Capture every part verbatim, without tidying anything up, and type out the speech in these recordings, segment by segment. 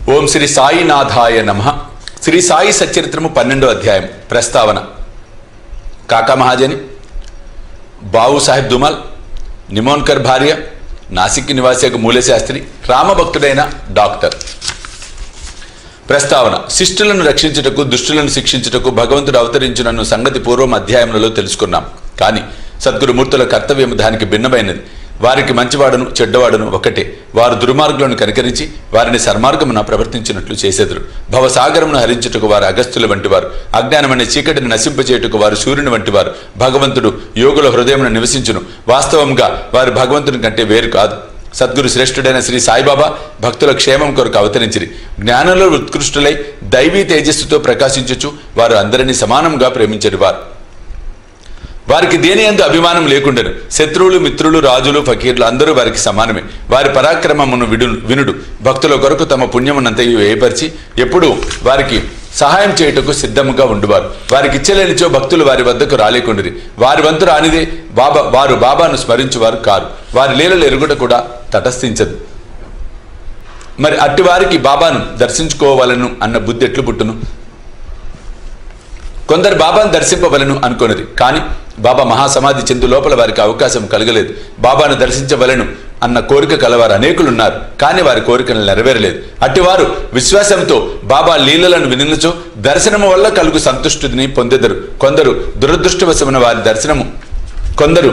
ఓం శ్రీ సాయినాథాయ నమః. శ్రీ సాయి సచరిత్రము పన్నెండో అధ్యాయం. ప్రస్తావన. కాకా మహాజని, బావు సాహెబ్ దుమాల్, నిమోన్కర్ భార్య, నాసిక్ నివాసి మూలే శాస్త్రి, రామభక్తుడైన డాక్టర్. ప్రస్తావన. శిష్టులను రక్షించుటకు, దుష్టులను శిక్షించుటకు భగవంతుడు అవతరించునన్న సంగతి పూర్వం అధ్యాయములలో తెలుసుకున్నాం. కానీ సద్గురుమూర్తుల కర్తవ్యం దానికి భిన్నమైనది. వారికి మంచివాడును చెడ్డవాడును ఒకటే. వారు దుర్మార్గులను కనికరించి వారిని సన్మార్గమున ప్రవర్తించినట్లు చేసేదురు. భవసాగరమును హరించుటకు వారు అగస్త్యుల వంటివారు, అజ్ఞానమనే చీకటిని నశింపచేయుటకు వారు సూర్యుని వంటివారు. భగవంతుడు యోగుల హృదయమును నివసించును. వాస్తవంగా వారు భగవంతుని కంటే వేరు కాదు. సద్గురు శ్రేష్ఠుడైన శ్రీ సాయిబాబా భక్తుల క్షేమం కొరకు అవతరించిరి. జ్ఞానంలో ఉత్కృష్టులై దైవీ తేజస్సుతో ప్రకాశించుచు వారు అందరినీ సమానంగా ప్రేమించరు. వారు వారికి దేని యందు అభిమానం లేకుండెను. శత్రువులు, మిత్రులు, రాజులు, ఫకీర్లు అందరూ వారికి సమానమే. వారి పరాక్రమమును విడు వినుడు భక్తుల కొరకు తమ పుణ్యమునంతయు ఏర్పరిచి ఎప్పుడూ వారికి సహాయం చేయుటకు సిద్ధముగా ఉండువారు. వారికి ఇచ్చలేనిచో భక్తులు వారి వద్దకు రాలేకుండిరి. వారి వంతు రానిదే బాబా వారు బాబాను స్మరించువారు కారు. వారి లీలలు ఎరుగుట కూడా తటస్థించదు. మరి అట్టి వారికి బాబాను దర్శించుకోవాలను అన్న బుద్ధి ఎట్లు పుట్టును? కొందరు బాబాను దర్శింపవలను అనుకొనిది. కానీ బాబా మహాసమాధి చెందు లోపల వారికి అవకాశం కలగలేదు. బాబాను దర్శించవలను అన్న కోరిక కలవారు అనేకులున్నారు. కానీ వారి కోరికలు నెరవేరలేదు. అట్టివారు విశ్వాసంతో బాబా లీలలను వినుచో దర్శనము వల్ల కలుగు సంతుష్టిని పొందెదరు. కొందరు దురదృష్టవశమున వారి దర్శనము కొందరు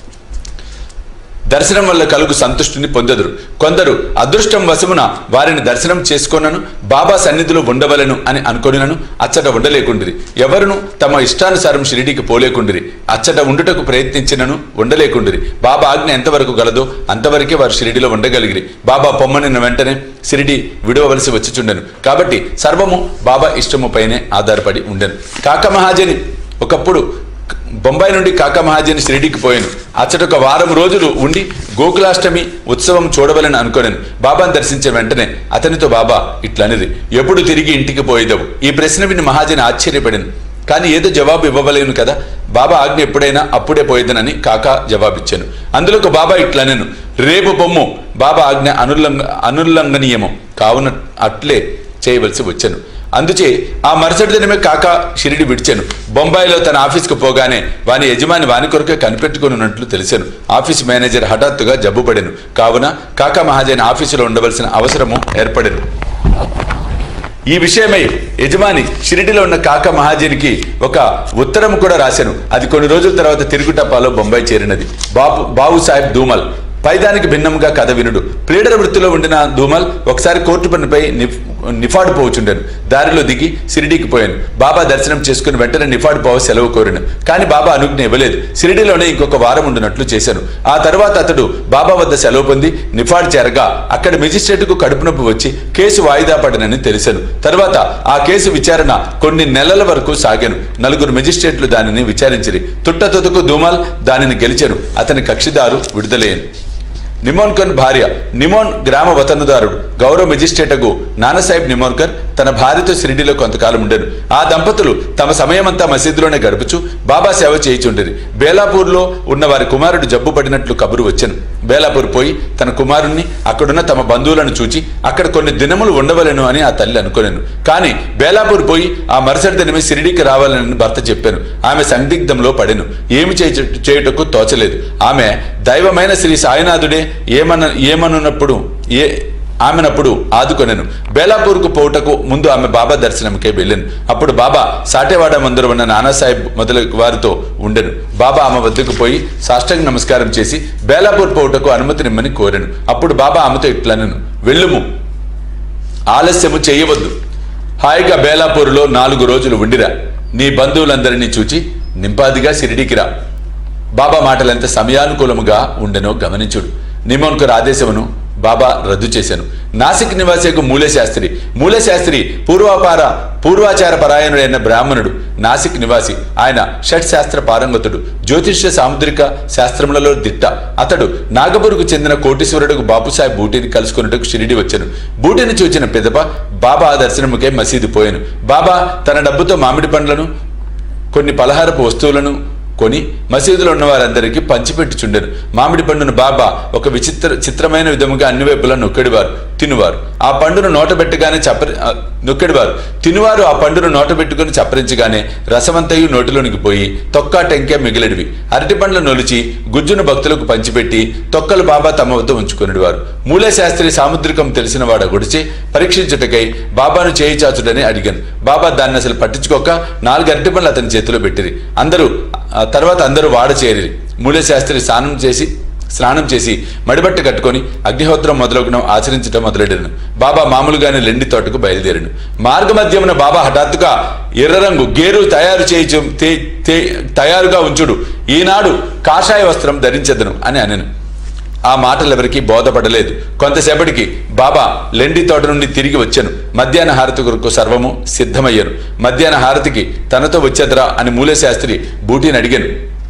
దర్శనం వల్ల కలుగు సంతుష్టిని పొందెదరు. కొందరు అదృష్టం వశమున వారిని దర్శనం చేసుకొనను బాబా సన్నిధిలో ఉండవలను అని అనుకొనినను అచ్చట ఉండలేకుండిరి. ఎవరును తమ ఇష్టానుసారం షిరిడీకి పోలేకుండిరి. అచ్చట ఉండుటకు ప్రయత్నించినను ఉండలేకుండిరి. బాబా ఆజ్ఞ ఎంతవరకు గలదో అంతవరకే వారు షిరిడీలో ఉండగలిగిరి. బాబా పొమ్మనిన వెంటనే షిరిడీ విడవవలసి వచ్చిచుండెను. కాబట్టి సర్వము బాబా ఇష్టము పైనే ఆధారపడి ఉండెను. కాకా మహాజని ఒకప్పుడు బొంబాయి నుండి కాకా మహాజని షిరిడీకి పోయాను. అచ్చట ఒక వారం రోజులు ఉండి గోకులాష్టమి ఉత్సవం చూడవలని అనుకోనను. బాబాను దర్శించిన వెంటనే అతనితో బాబా ఇట్లనిది, ఎప్పుడు తిరిగి ఇంటికి పోయేదవు? ఈ ప్రశ్న విని మహాజని ఆశ్చర్యపడింది. కానీ ఏదో జవాబు ఇవ్వవలేను కదా. బాబా ఆజ్ఞ ఎప్పుడైనా అప్పుడే పోయేదనని కాకా జవాబిచ్చాను. అందులోకి బాబా ఇట్లనెను, రేపు పొమ్ము. బాబా ఆజ్ఞ అనుల్లంఘ అనుల్లంఘనీయము కావున అట్లే చేయవలసి వచ్చాను. అందుచే ఆ మరుసటి దినమే కాకా షిరిడి విడిచాను. బొంబాయిలో తన ఆఫీస్కు పోగానే వాని యజమాని వాని కొరకే కనిపెట్టుకున్నట్లు తెలిసాను. ఆఫీస్ మేనేజర్ హఠాత్తుగా జబ్బుపడెను. కావున కాకా మహాజని ఆఫీసులో ఉండవలసిన అవసరము ఏర్పడెను. ఈ విషయమై యజమాని షిరిడిలో ఉన్న కాకా మహాజనికి ఒక ఉత్తరం కూడా రాశాను. అది కొన్ని రోజుల తర్వాత తిరుగుటప్పాలో బొంబాయి చేరినది. బాబు బావు సాహెబ్ దుమాల్ పైదానికి భిన్నంగా కథ వినుడు. ప్లీడర్ వృత్తిలో ఉండిన దుమాల్ ఒకసారి కోర్టు పనిపై నిఫ్ నిఫాడు పోవచ్చుండాను. దారిలో దిగి షిరిడీకి పోయాను. బాబా దర్శనం చేసుకుని వెంటనే నిఫాడు పోవ సెలవు కోరాను. కానీ బాబా అనుజ్ఞ ఇవ్వలేదు. షిరిడీలోనే ఇంకొక వారం ఉండినట్లు చేశాను. ఆ తర్వాత అతడు బాబా వద్ద సెలవు పొంది నిఫాడు చేరగా అక్కడ మెజిస్ట్రేట్కు కడుపు నొప్పి వచ్చి కేసు వాయిదా పడనని తెలిసాను. తర్వాత ఆ కేసు విచారణ కొన్ని నెలల వరకు సాగాను. నలుగురు మెజిస్ట్రేట్లు దానిని విచారించిరి. తుట్టతుదకు దుమాల్ దానిని గెలిచారు. అతని కక్షిదారు విడుదలయ్యాను. నిమోన్కర్ భార్య. నిమోన్ గ్రామ వతనుదారుడు. గౌరవ మెజిస్ట్రేటకు నానాసాహెబ్ నిమోన్కర్ తన భార్యతో షిరిడీలో కొంతకాలం ఉండెను. ఆ దంపతులు తమ సమయమంతా మసీదులోనే గడుపుచు బాబా సేవ చేయిచుండేది. బేలాపూర్లో ఉన్న వారి కుమారుడు జబ్బు పడినట్లు కబురు వచ్చాను. బేలాపూర్ పోయి తన కుమారుణ్ణి అక్కడున్న తమ బంధువులను చూచి అక్కడ కొన్ని దినములు ఉండవలను అని ఆ తల్లి అనుకోలేను. కానీ బేలాపూర్ పోయి ఆ మరుసటి దినమే షిరిడీకి రావాలని భర్త చెప్పాను. ఆమె సందిగ్ధంలో పడెను. ఏమి చేయుటకు తోచలేదు. ఆమె దైవమైన శ్రీ సాయినాథుడే ఏమన్న ఏమనున్నప్పుడు ఏ ఆమెనప్పుడు ఆదుకొనెను. బేలాపూర్కు పోవుటకు ముందు ఆమె బాబా దర్శనంకే వెళ్ళాను. అప్పుడు బాబా సాటేవాడ మందిరం ఉన్న నానాసాహెబ్ మొదలగు వారితో ఉండెను. బాబా ఆమె వద్దకు పోయి సాష్టాంగ నమస్కారం చేసి బేలాపూర్ పోవుటకు అనుమతినిమ్మని కోరాను. అప్పుడు బాబా ఆమెతో ఇట్లనెను, వెళ్ళుము, ఆలస్యము చేయవద్దు. హాయిగా బేలాపూర్లో నాలుగు రోజులు ఉండిరా. నీ బంధువులందరినీ చూచి నింపాదిగా షిరిడీకి రా. బాబా మాటలు ఎంత సమయానుకూలముగా ఉండెనో గమనించుడు. నిమోన్కర్ ఆదేశమును బాబా రద్దు చేశాను. నాసిక్ నివాసికు మూలే శాస్త్రి. మూలే శాస్త్రి పూర్వాపార పూర్వాచార పరాయణుడైన బ్రాహ్మణుడు. నాసిక్ నివాసి. ఆయన షట్ శాస్త్ర పారంగతుడు. జ్యోతిష్య సాముద్రిక శాస్త్రములలో దిట్ట. అతడు నాగపూర్కు చెందిన కోటీశ్వరుడుకు బాపుసాహెబ్ బూటిని కలుసుకున్నట్టుకు షిరిడి వచ్చాను. బూటిని చూచిన పెదప బాబా దర్శనముకే మసీదు పోయాను. బాబా తన డబ్బుతో మామిడి పండ్లను కొన్ని పలహారపు వస్తువులను కొని మసీదులో ఉన్న వారందరికీ పంచిపెట్టుచుండెను. మామిడి పండును బాబా ఒక విచిత్ర చిత్రమైన విధముగా అన్ని వైపులా నొక్కెడివారు తినువారు. ఆ పండును నోటబెట్టగానే చప్పరి నొక్కెడివారు తినువారు ఆ పండును నోటబెట్టుకుని చప్పరించగానే రసమంతయు నోటిలోనికి పోయి తొక్క టెంకే మిగిలిడివి. అరటి పండ్ల నొలిచి గుజ్జును భక్తులకు పంచిపెట్టి తొక్కలు బాబా తమ వద్ద ఉంచుకునేవారు. మూలే శాస్త్రి సాముద్రికం తెలిసిన వాడ గుడిచి పరీక్షించుటకై బాబాను చేయి చాచుడని అడిగాను. బాబా దాన్ని అసలు పట్టించుకోక నాలుగు అరటి పండ్లు అతని చేతిలో పెట్టిరి. అందరూ తర్వాత అందరూ వాడ చేరి మూలే శాస్త్రి స్నానం చేసి స్నానం చేసి మడిబట్ట కట్టుకొని అగ్నిహోత్రం మొదలగున ఆచరించడం మొదలెడను. బాబా మామూలుగానే లెండి తోటకు బయలుదేరను. మార్గ మధ్యమున బాబా హఠాత్తుగా ఎర్ర రంగు గేరు తయారు చేయించు తయారుగా ఉంచుడు, ఈనాడు కాషాయ వస్త్రం ధరించదను అని అనెను. ఆ మాటలు ఎవరికి బోధపడలేదు. కొంతసేపటికి బాబా లెండి తోట నుండి తిరిగి వచ్చాను. మధ్యాహ్న హారతి కొరకు సర్వము సిద్ధమయ్యాను. మధ్యాహ్న హారతికి తనతో వచ్చేదరా అని మూలే శాస్త్రి బూటీని అడిగాను.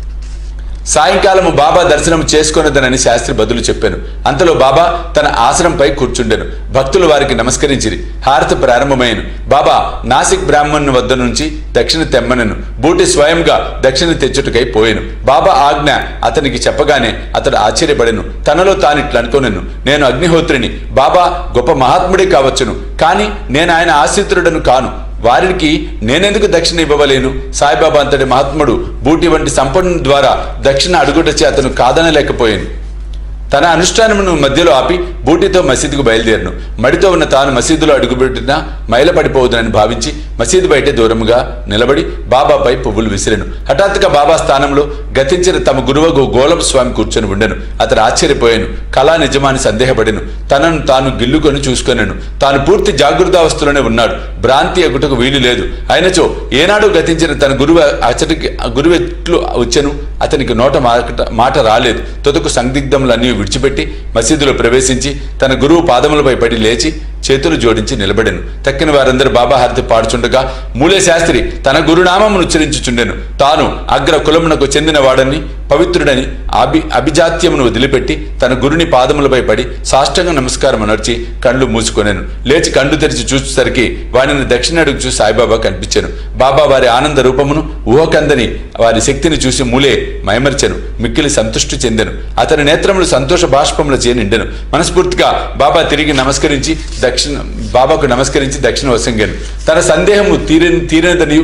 సాయంకాలము బాబా దర్శనం చేసుకున్నదనని శాస్త్రి బదులు చెప్పాను. అంతలో బాబా తన ఆసనంపై కూర్చుండెను. భక్తులు వారికి నమస్కరించిరి. హారతి ప్రారంభమైను. బాబా నాసిక్ బ్రాహ్మణుని వద్ద నుంచి దక్షిణ తెమ్మనను. బూటి స్వయంగా దక్షిణ తెచ్చుటకై పోయాను. బాబా ఆజ్ఞ అతనికి చెప్పగానే అతడు ఆశ్చర్యపడెను. తనలో తానిట్లు అనుకోనెను, నేను అగ్నిహోత్రిని, బాబా గొప్ప మహాత్ముడే కావచ్చును, కానీ నేను ఆయన ఆశ్రితుడను కాను. వారికి నేనెందుకు దక్షిణ ఇవ్వవలేను? సాయిబాబా అంతటి మహాత్ముడు బూటి వంటి సంపన్నుని ద్వారా దక్షిణ అడుగుటచే అతను కాదనలేకపోయాను. తన అనుష్ఠానమును మధ్యలో ఆపి బూటితో మసీదుకు బయలుదేరను. మడితో ఉన్న తాను మసీదులో అడుగుపెట్టినా మైలపడిపోవద్దని భావించి మసీదు బయట దూరముగా నిలబడి బాబాపై పువ్వులు విసిరెను. హఠాత్తుగా బాబా స్థానంలో గతించిన తమ గురువగు గోలపు స్వామి కూర్చొని ఉండెను. అతడు ఆశ్చర్యపోయాను. కళా నిజమాని సందేహపడెను. తనను తాను గిల్లుకొని చూసుకొనెను. తాను పూర్తి జాగృతావస్థలోనే ఉన్నాడు. భ్రాంతి ఎగుటకు వీలు లేదు. అయినచో ఏనాడు గతించిన తన గురువు అతడికి గురువు ఎట్లు వచ్చెను? అతనికి నోట మాట రాలేదు. తొదకు సందిగ్ధములన్నీ విడిచిపెట్టి మసీదులో ప్రవేశించి తన గురువు పాదములపై పడి లేచి చేతులు జోడించి నిలబడెను. తక్కిన వారందరూ బాబా హారతి పాడుచుండగా మూలే శాస్త్రి తన గురునామమును ఉచ్చరించుచుండెను. తాను అగ్ర కులమునకు చెందిన వాడని పవిత్రుడని అభి అభిజాత్యమును వదిలిపెట్టి తన గురుని పాదములపై పడి సాష్టంగ నమస్కారం అనర్చి కళ్ళు మూసుకొనెను. లేచి కళ్ళు తెరిచి చూసేసరికి వారిని దక్షిణ అడుగుచూ సాయిబాబా కనిపించెను. బాబా వారి ఆనంద రూపమును ఊహకందని వారి శక్తిని చూసి మూలే మైమర్చెను. మిక్కిలి సంతృష్టి చెందెను. అతని నేత్రములు సంతోష బాష్పముల చే నిండెను. మనస్ఫూర్తిగా బాబా తిరిగి నమస్కరించి దక్షిణ బాబాకు నమస్కరించి దక్షిణ వసంగాను. తన సందేహము తీరి తీరినదని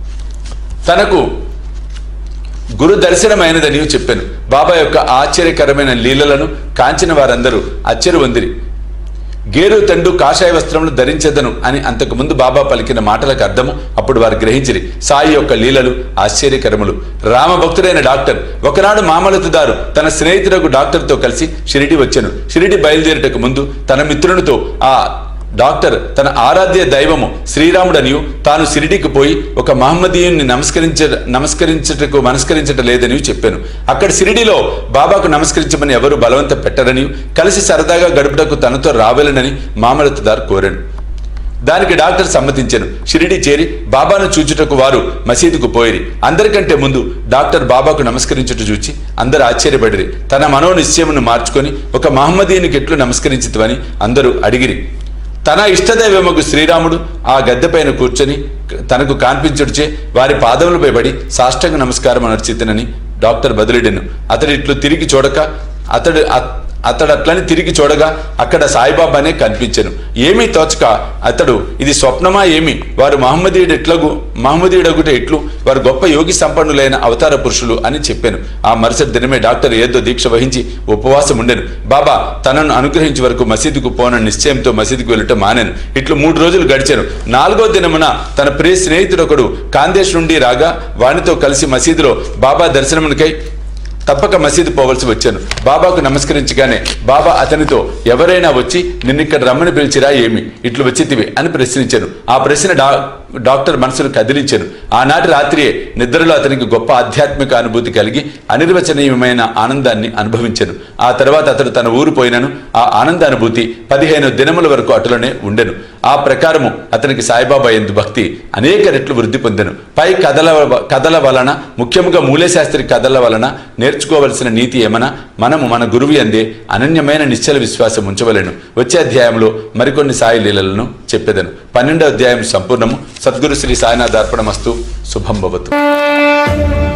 తనకు గురు దర్శనమైనదని చెప్పాను. బాబా యొక్క ఆశ్చర్యకరమైన లీలలను కాంచిన వారందరూ ఆశ్చర్య వందిరి. గేరు తండు కాషాయ వస్త్రములు ధరించదను అని అంతకుముందు బాబా పలికిన మాటలకు అర్థము అప్పుడు వారు గ్రహించిరి. సాయి యొక్క లీలలు ఆశ్చర్యకరములు. రామభక్తుడైన డాక్టర్ ఒకనాడు మామలతుదారు తన స్నేహితులకు డాక్టర్తో కలిసి షిరిడి వచ్చెను. షిరిడి బయలుదేరుటకు ముందు తన మిత్రునితో ఆ డాక్టర్ తన ఆరాధ్య దైవము శ్రీరాముడనియు తాను షిరిడికి పోయి ఒక మహమ్మదీయుని నమస్కరించ నమస్కరించటకు మనస్కరించట లేదని చెప్పాను. అక్కడ షిరిడిలో బాబాకు నమస్కరించమని ఎవరు బలవంత పెట్టరని, కలిసి సరదాగా గడుపుటకు తనతో రావాలనని మామలతుదారు కోరాను. దానికి డాక్టర్ సమ్మతించాను. షిరిడి చేరి బాబాను చూచుటకు వారు మసీదుకు పోయిరి. అందరికంటే ముందు డాక్టర్ బాబాకు నమస్కరించుట చూచి అందరూ ఆశ్చర్యపడిరి. తన మనోనిశ్చయమును మార్చుకొని ఒక మహమ్మదీయునికి ఎట్లు నమస్కరించుతవని అందరూ అడిగిరి. తన ఇష్టదైవముకు శ్రీరాముడు ఆ గద్దెపైన కూర్చొని తనకు కాన్పించుడిచే వారి పాదములపై పడి సాష్టాంగ నమస్కారం అనర్చితనని డాక్టర్ బదులిడెను. అతడు ఇట్లు తిరిగి చూడక అతడు అతడు అట్లని తిరిగి చూడగా అక్కడ సాయిబాబానే కనిపించెను. ఏమీ తోచక అతడు ఇది స్వప్నమా ఏమి, వారు మహమ్మదీయుడు ఎట్లగు మహమ్మదీయుడగుట ఎట్లు, వారు గొప్ప యోగి సంపన్నులైన అవతార పురుషులు అని చెప్పాను. ఆ మరుసటి దినమే డాక్టర్ ఏదో దీక్ష వహించి ఉపవాసం ఉండెను. బాబా తనను అనుగ్రహించే వరకు మసీదుకు పోనని నిశ్చయంతో మసీదుకు వెళ్ళటం మానేను. ఇట్లు మూడు రోజులు గడిచాను. నాలుగో దినమున తన ప్రియ స్నేహితుడొకడు కాందేశ్ నుండి రాగా వానితో కలిసి మసీదులో బాబా దర్శనమునికై తప్పక మసీదు పోవలసి వచ్చాను. బాబాకు నమస్కరించగానే బాబా అతనితో ఎవరైనా వచ్చి నిన్నిక్కడ రమ్మని పిలిచిరా ఏమి, ఇట్లు వచ్చితివి అని ప్రశ్నించాను. ఆ ప్రశ్న డా డాక్టర్ మనసును కదిలించాను. ఆనాటి రాత్రియే నిద్రలో అతనికి గొప్ప ఆధ్యాత్మిక అనుభూతి కలిగి అనిర్వచనీయమైన ఆనందాన్ని అనుభవించాను. ఆ తర్వాత అతడు తన ఊరు పోయినను ఆ ఆనంద అనుభూతి పదిహేను దినముల వరకు అటులోనే ఉండెను. ఆ ప్రకారము అతనికి సాయిబాబా యందు భక్తి అనేక రెట్లు వృద్ధి పొందెను. పై కథల కథల వలన ముఖ్యంగా మూలేశాస్త్రి కథల వలన నేర్చుకోవలసిన నీతి ఏమన్నా మనము మన గురువు యందే అనన్యమైన నిశ్చల విశ్వాసం ఉంచవలెను. వచ్చే అధ్యాయంలో మరికొన్ని సాయి లీలలను చెప్పెదను. పన్నెండో అధ్యాయం సంపూర్ణము. సద్గురు శ్రీ సాయినాథ్ అర్పణమస్తు. శుభం భవతు.